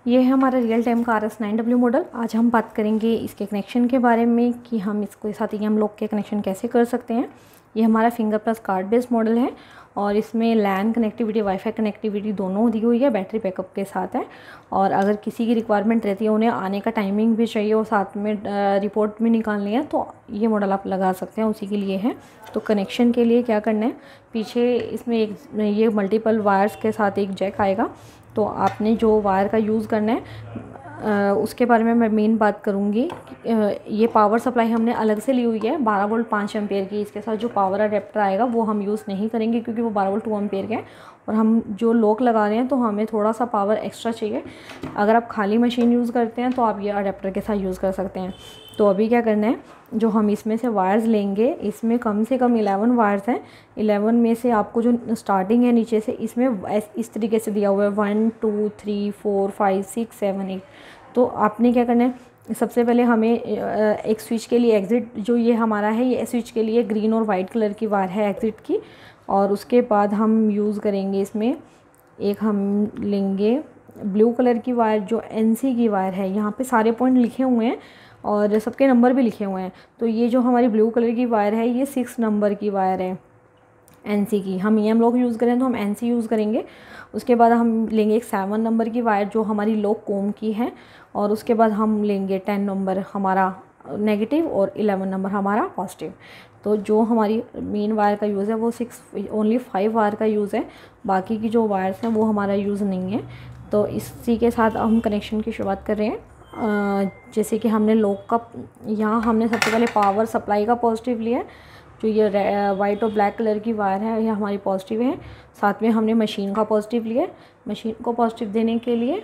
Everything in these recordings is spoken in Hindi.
ये है हमारा रियल टाइम का RS9W मॉडल। आज हम बात करेंगे इसके कनेक्शन के बारे में कि हम इसको साथ ही हम लोग के कनेक्शन कैसे कर सकते हैं। ये हमारा finger plus card based model है और इसमें लैन कनेक्टिविटी, वाईफाई कनेक्टिविटी दोनों दी हुई है, बैटरी बैकअप के साथ है। और अगर किसी की रिक्वायरमेंट रहती है, उन्हें आने का टाइमिंग भी चाहिए और साथ में रिपोर्ट भी निकालनी है, तो ये मॉडल आप लगा सकते हैं, उसी के लिए है। तो कनेक्शन के लिए क्या करना है, पीछे इसमें एक ये मल्टीपल वायर्स के साथ एक जैक आएगा। तो आपने जो वायर का यूज़ करना है उसके बारे में मैं मेन बात करूँगी। ये पावर सप्लाई हमने अलग से ली हुई है 12 वोल्ट 5 एम्पेयर की। इसके साथ जो पावर अडेप्टर आएगा वो हम यूज़ नहीं करेंगे क्योंकि वो 12 वोल्ट 2 एम्पेयर का है और हम जो लॉक लगा रहे हैं तो हमें थोड़ा सा पावर एक्स्ट्रा चाहिए। अगर आप खाली मशीन यूज़ करते हैं तो आप ये अडेप्टर के साथ यूज़ कर सकते हैं। तो अभी क्या करना है, जो हम इसमें से वायर्स लेंगे, इसमें कम से कम 11 वायर्स हैं। 11 में से आपको जो स्टार्टिंग है नीचे से, इसमें इस तरीके से दिया हुआ है 1 2 3 4 5 6 7 8। तो आपने क्या करना है, सबसे पहले हमें एक स्विच के लिए एग्ज़िट, जो ये हमारा है, ये स्विच के लिए ग्रीन और वाइट कलर की वायर है एग्ज़िट की। और उसके बाद हम यूज़ करेंगे इसमें एक हम लेंगे ब्लू कलर की वायर, जो NC की वायर है। यहाँ पे सारे पॉइंट लिखे हुए हैं और सबके नंबर भी लिखे हुए हैं। तो ये जो हमारी ब्लू कलर की वायर है, ये 6 नंबर की वायर है NC की। हम EM लॉक यूज़ करें तो हम NC यूज़ करेंगे। उसके बाद हम लेंगे एक 7 नंबर की वायर जो हमारी लो कोम की है। और उसके बाद हम लेंगे 10 नंबर हमारा नेगेटिव और 11 नंबर हमारा पॉजिटिव। तो जो हमारी मेन वायर का यूज़ है वो ओनली 5 वायर का यूज़ है, बाकी की जो वायर्स हैं वो हमारा यूज़ नहीं है। तो इसी के साथ हम कनेक्शन की शुरुआत कर रहे हैं। जैसे कि हमने लॉक का, यहाँ हमने सबसे पहले पावर सप्लाई का पॉजिटिव लिया है। जो ये वाइट और ब्लैक कलर की वायर है ये हमारी पॉजिटिव है। साथ में हमने मशीन का पॉजिटिव लिया। मशीन को पॉजिटिव देने के लिए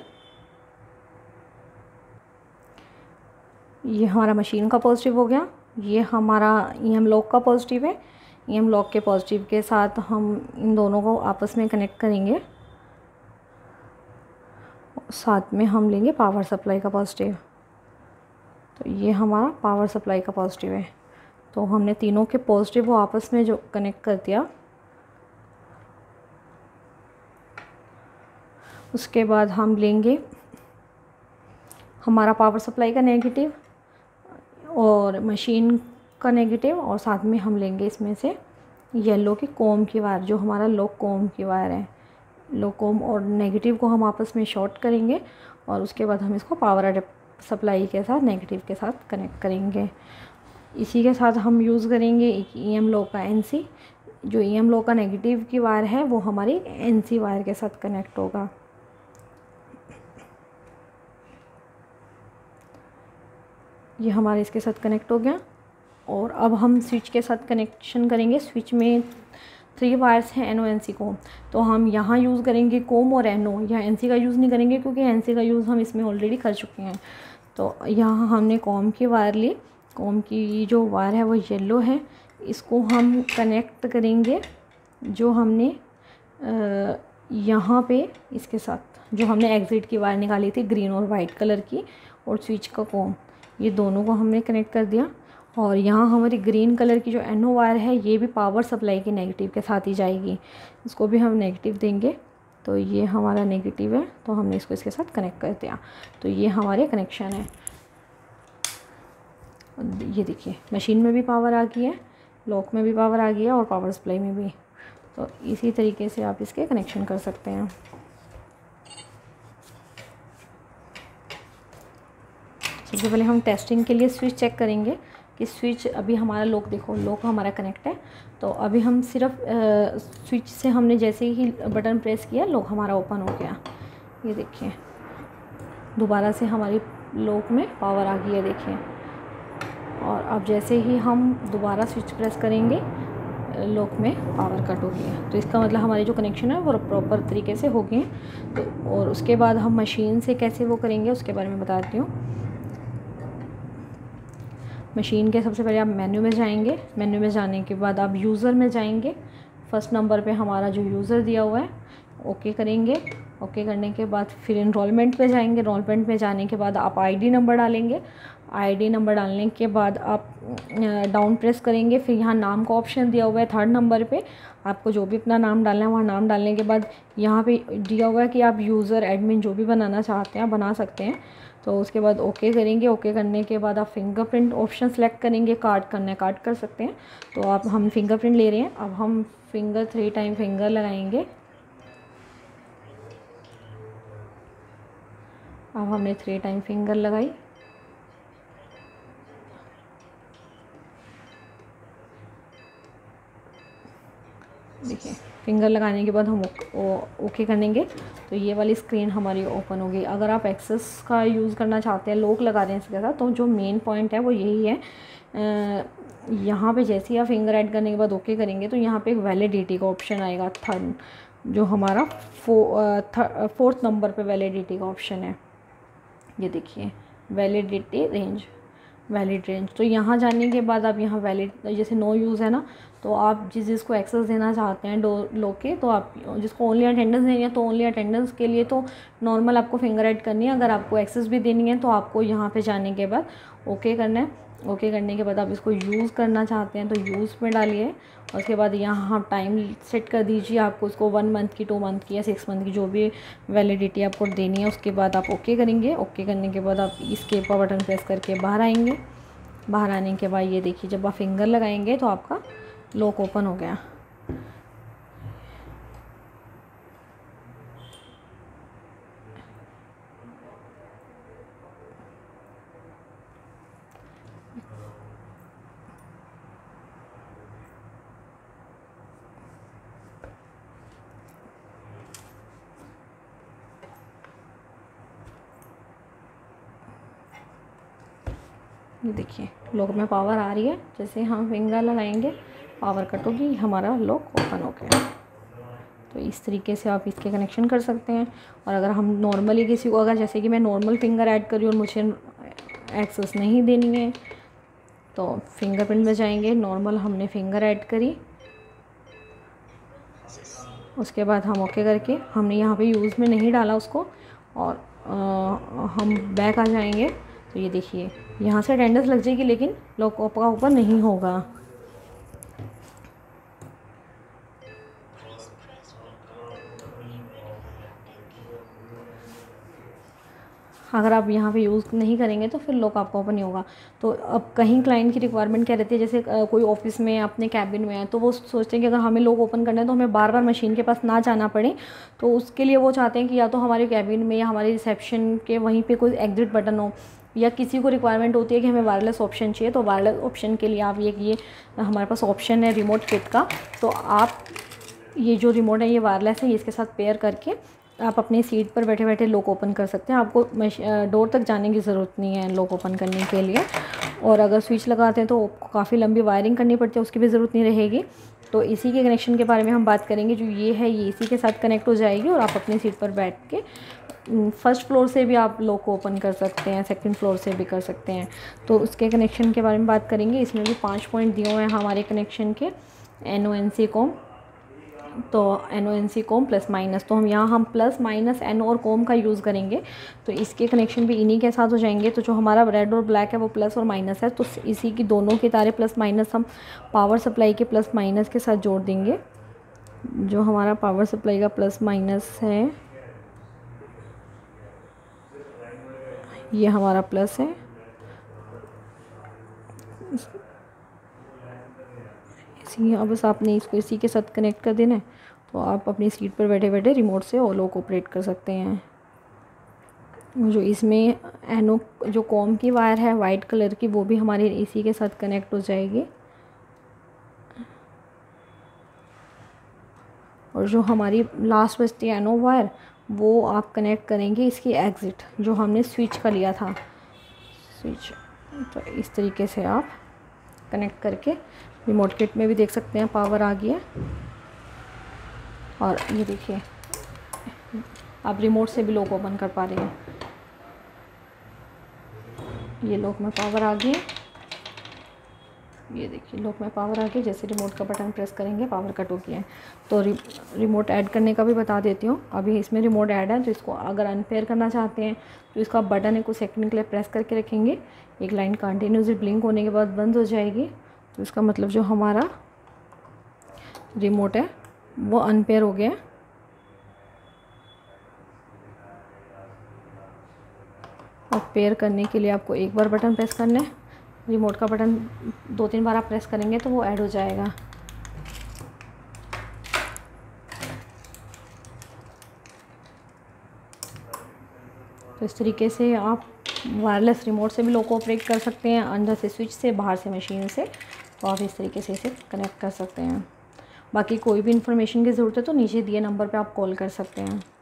ये हमारा मशीन का पॉजिटिव हो गया। ये हमारा EM लॉक का पॉजिटिव है। EM लॉक के पॉजिटिव के साथ हम इन दोनों को आपस में कनेक्ट करेंगे। साथ में हम लेंगे पावर सप्लाई का पॉजिटिव। तो ये हमारा पावर सप्लाई का पॉजिटिव है। तो हमने तीनों के पॉजिटिव को आपस में जो कनेक्ट कर दिया। उसके बाद हम लेंगे हमारा पावर सप्लाई का नेगेटिव और मशीन का नेगेटिव, और साथ में हम लेंगे इसमें से येलो की कोम की वायर, जो हमारा लो कोम की वायर है। लो कोम और नेगेटिव को हम आपस में शॉर्ट करेंगे और उसके बाद हम इसको पावर सप्लाई के साथ नेगेटिव के साथ कनेक्ट करेंगे। इसी के साथ हम यूज़ करेंगे एक EM लॉक का NC। जो EM लॉक का नेगेटिव की वायर है वो हमारी NC वायर के साथ कनेक्ट होगा। ये हमारे इसके साथ कनेक्ट हो गया। और अब हम स्विच के साथ कनेक्शन करेंगे। स्विच में 3 वायर्स हैं NO NC कोम। तो हम यहाँ यूज़ करेंगे कोम और NO, यहाँ NC का यूज़ नहीं करेंगे क्योंकि NC का यूज़ हम इसमें ऑलरेडी कर चुके हैं। तो यहाँ हमने कोम की वायर ली। कोम की जो वायर है वो येलो है। इसको हम कनेक्ट करेंगे जो हमने यहाँ पे इसके साथ जो हमने एग्ज़िट की वायर निकाली थी ग्रीन और वाइट कलर की, और स्विच का कोम, ये दोनों को हमने कनेक्ट कर दिया। और यहाँ हमारी ग्रीन कलर की जो NO वायर है ये भी पावर सप्लाई के नेगेटिव के साथ ही जाएगी। इसको भी हम नेगेटिव देंगे। तो ये हमारा नेगेटिव है, तो हमने इसको इसके साथ कनेक्ट कर दिया। तो ये हमारे कनेक्शन है। ये देखिए, मशीन में भी पावर आ गई है, लॉक में भी पावर आ गई है और पावर सप्लाई में भी। तो इसी तरीके से आप इसके कनेक्शन कर सकते हैं। सबसे पहले हम टेस्टिंग के लिए स्विच चेक करेंगे कि स्विच, अभी हमारा लॉक देखो, लॉक हमारा कनेक्ट है। तो अभी हम सिर्फ स्विच से हमने जैसे ही बटन प्रेस किया, लॉक हमारा ओपन हो गया। ये देखिए, दोबारा से हमारी लॉक में पावर आ गई है, देखिए। और अब जैसे ही हम दोबारा स्विच प्रेस करेंगे, लॉक में पावर कट हो गया। तो इसका मतलब हमारे जो कनेक्शन है वो प्रॉपर तरीके से हो गए। तो और उसके बाद हम मशीन से कैसे वो करेंगे उसके बारे में बताती हूँ। मशीन के सबसे पहले आप मेन्यू में जाएंगे। मेन्यू में जाने के बाद आप यूज़र में जाएंगे। फर्स्ट नंबर पे हमारा जो यूज़र दिया हुआ है ओके करेंगे। ओके करने के बाद फिर इनरोलमेंट पे जाएंगे। इनरोलमेंट पे जाने के बाद आप आईडी नंबर डालेंगे। आईडी नंबर डालने के बाद आप डाउन प्रेस करेंगे। फिर यहाँ नाम का ऑप्शन दिया हुआ है 3rd नंबर पे, आपको जो भी अपना नाम डालना है वहाँ नाम डालने के बाद यहाँ पे दिया हुआ है कि आप यूज़र एडमिन जो भी बनाना चाहते हैं बना सकते हैं। तो उसके बाद ओके करेंगे। ओके करने के बाद आप फिंगरप्रिंट ऑप्शन सेलेक्ट करेंगे। कार्ड करना है कार्ड कर सकते हैं। तो आप हम फिंगरप्रिंट ले रहे हैं। अब हम 3 टाइम फिंगर लगाएंगे। अब हमने 3 टाइम फिंगर लगाई। देखिए फिंगर लगाने के बाद हम ओके करेंगे तो ये वाली स्क्रीन हमारी ओपन होगी। अगर आप एक्सेस का यूज़ करना चाहते हैं, लॉक लगा दें इसके साथ, तो जो मेन पॉइंट है वो यही है। यहाँ पे जैसे ही आप फिंगर ऐड करने के बाद ओके करेंगे तो यहाँ पे एक वैलिडिटी का ऑप्शन आएगा, थर्ड जो हमारा 4th नंबर पे वैलिडिटी का ऑप्शन है। ये देखिए वैलिडिटी रेंज, वैलिड रेंज। तो यहाँ जाने के बाद आप यहाँ वैलिड जैसे नो यूज़ है ना, तो आप जिसको एक्सेस देना चाहते हैं लोग के, तो आप जिसको ओनली अटेंडेंस देनी है तो ओनली अटेंडेंस के लिए तो नॉर्मल आपको फिंगर ऐड करनी है। अगर आपको एक्सेस भी देनी है तो आपको यहाँ पे जाने के बाद ओके करना है। ओके करने के बाद आप इसको यूज़ करना चाहते हैं तो यूज़ में डालिए। उसके बाद यहाँ टाइम सेट कर दीजिए, आपको उसको 1 मंथ की, 2 मंथ की या 6 मंथ की जो भी वैलिडिटी आपको देनी है। उसके बाद आप ओके करेंगे। ओके करने के बाद आप एस्केप का बटन प्रेस करके बाहर आएंगे। बाहर आने के बाद ये देखिए जब आप फिंगर लगाएंगे तो आपका लॉक ओपन हो गया। ये देखिए लॉक में पावर आ रही है। जैसे हम फिंगर लगाएंगे पावर कट होगी, हमारा लॉक ओपन हो गया। तो इस तरीके से आप इसके कनेक्शन कर सकते हैं। और अगर हम नॉर्मली किसी को, अगर जैसे कि मैं नॉर्मल फिंगर ऐड करी और मुझे एक्सेस नहीं देनी है तो फिंगरप्रिंट में जाएंगे। नॉर्मल हमने फिंगर ऐड करी, उसके बाद हम ओके करके, हमने यहाँ पे यूज़ में नहीं डाला उसको, और हम बैक आ जाएंगे। तो ये देखिए यहाँ से अटेंडेंस लग जाएगी लेकिन लॉक का ओपन नहीं होगा। अगर आप यहाँ पे यूज़ नहीं करेंगे तो फिर लॉक आपका ओपन नहीं होगा। तो अब कहीं क्लाइंट की रिक्वायरमेंट क्या रहती है, जैसे कोई ऑफिस में अपने कैबिन में है तो वो सोचते हैं कि अगर हमें लॉक ओपन करना है तो हमें बार बार मशीन के पास ना जाना पड़े। तो उसके लिए वो चाहते हैं कि या तो हमारे कैबिन में या हमारे रिसेप्शन के वहीं पे कोई एग्जिट बटन हो, या किसी को रिक्वायरमेंट होती है कि हमें वायरलेस ऑप्शन चाहिए। तो वायरलेस ऑप्शन के लिए आप ये हमारे पास ऑप्शन है रिमोट किट का। तो आप ये जो रिमोट है ये वायरलेस है, ये इसके साथ पेयर करके आप अपनी सीट पर बैठे बैठे लॉक ओपन कर सकते हैं। आपको डोर तक जाने की ज़रूरत नहीं है लॉक ओपन करने के लिए। और अगर स्विच लगाते हैं तो काफ़ी लंबी वायरिंग करनी पड़ती है, उसकी भी ज़रूरत नहीं रहेगी। तो इसी के कनेक्शन के बारे में हम बात करेंगे। जो ये है ये इसी के साथ कनेक्ट हो जाएगी और आप अपनी सीट पर बैठ के 1st फ्लोर से भी आप लॉक ओपन कर सकते हैं, 2nd फ्लोर से भी कर सकते हैं। तो उसके कनेक्शन के बारे में बात करेंगे। इसमें भी 5 पॉइंट दिए हुए हैं हमारे कनेक्शन के, NO NC कॉम। तो NO NC com plus minus, तो हम प्लस माइनस NO और कॉम का यूज़ करेंगे। तो इसके कनेक्शन भी इन्हीं के साथ हो जाएंगे। तो जो हमारा रेड और ब्लैक है वो प्लस और माइनस है, तो इसी की दोनों की तारे प्लस माइनस हम पावर सप्लाई के प्लस माइनस के साथ जोड़ देंगे। जो हमारा पावर सप्लाई का प्लस माइनस है ये हमारा प्लस है, अब बस आपने इसको इसी के साथ कनेक्ट कर देना है। तो आप अपनी सीट पर बैठे बैठे रिमोट से लॉक ऑपरेट कर सकते हैं। जो इसमें NO जो कॉम की वायर है वाइट कलर की वो भी हमारे इसी के साथ कनेक्ट हो जाएगी। और जो हमारी लास्ट बचती है NO वायर वो आप कनेक्ट करेंगे इसकी एग्ज़िट जो हमने स्विच का लिया था स्विच। तो इस तरीके से आप कनेक्ट करके रिमोट किट में भी देख सकते हैं पावर आ गई है। और ये देखिए आप रिमोट से भी लॉक ओपन कर पा रहे हैं। ये लॉक में पावर आ गई है। ये देखिए लॉक में पावर आ गई। जैसे रिमोट का बटन प्रेस करेंगे पावर कट हो गया है। तो रिमोट ऐड करने का भी बता देती हूँ। अभी इसमें रिमोट ऐड है, तो इसको अगर अनपेयर करना चाहते हैं तो इसका बटन है कुछ सेकंड के लिए प्रेस करके रखेंगे। एक लाइन कंटिन्यूसली ब्लिंक होने के बाद बंद हो जाएगी। तो इसका मतलब जो हमारा रिमोट है वो अनपेयर हो गया है। और पेयर करने के लिए आपको एक बार बटन प्रेस करना है। रिमोट का बटन 2-3 बार आप प्रेस करेंगे तो वो ऐड हो जाएगा। तो इस तरीके से आप वायरलेस रिमोट से भी लॉक ऑपरेट कर सकते हैं, अंदर से स्विच से, बाहर से मशीन से। तो आप इस तरीके से इसे कनेक्ट कर सकते हैं। बाकी कोई भी इन्फॉर्मेशन की ज़रूरत है तो नीचे दिए नंबर पे आप कॉल कर सकते हैं।